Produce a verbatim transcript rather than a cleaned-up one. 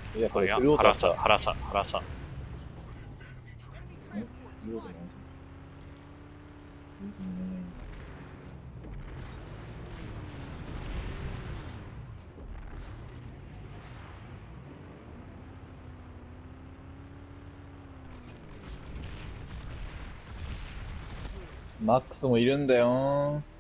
いや、これ、 いやフルオートだ腹さ、 ったら。 腹さ、腹さ。 んフルオートなんだ。うんマックスもいるんだよ